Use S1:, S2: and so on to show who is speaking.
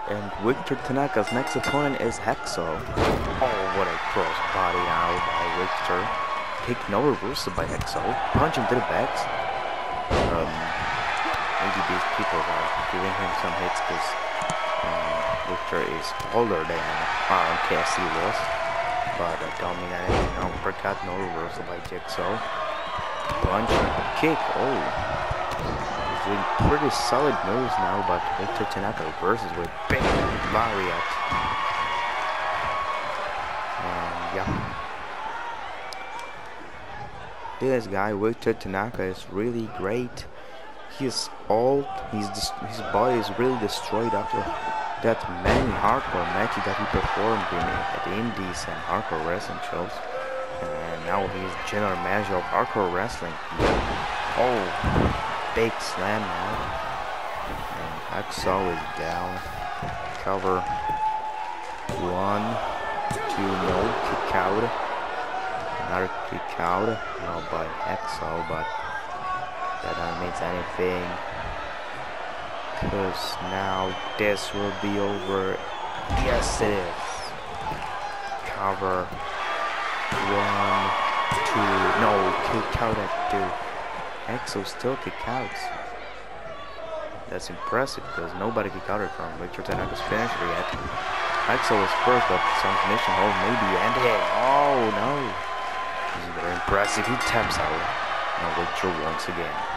S1: And Victor Tanaka's next opponent is Hexo. Oh, what a cross body now by Victor. Kick no reversal by Hexo. Punch into the back. Maybe these people are giving him some hits because Victor is older than KSC was. But a dominating uppercut, no reversal by Jigsaw. Punch, kick, oh. He's doing pretty solid moves now, but Victor Tanaka reverses with big lariat. And yeah. This guy, Victor Tanaka, is really great. He's old, his body is really destroyed after that many hardcore matches that he performed at the indies and hardcore wrestling shows. And now he's general manager of hardcore wrestling. Oh, big slam now. And Hexo is down. Cover. 1, 2, no, kick out. Another kick out. No, by Hexo, but that doesn't mean anything. Because now this will be over. Yes, it is. Cover. 1, 2. No, kick out at 2. Hexo still kick outs. That's impressive because nobody kick outed from Victor Tanaka's finisher yet. Hexo was first, but some submission hold maybe ended. Oh no. This is very impressive. He taps out. Now Victor once again.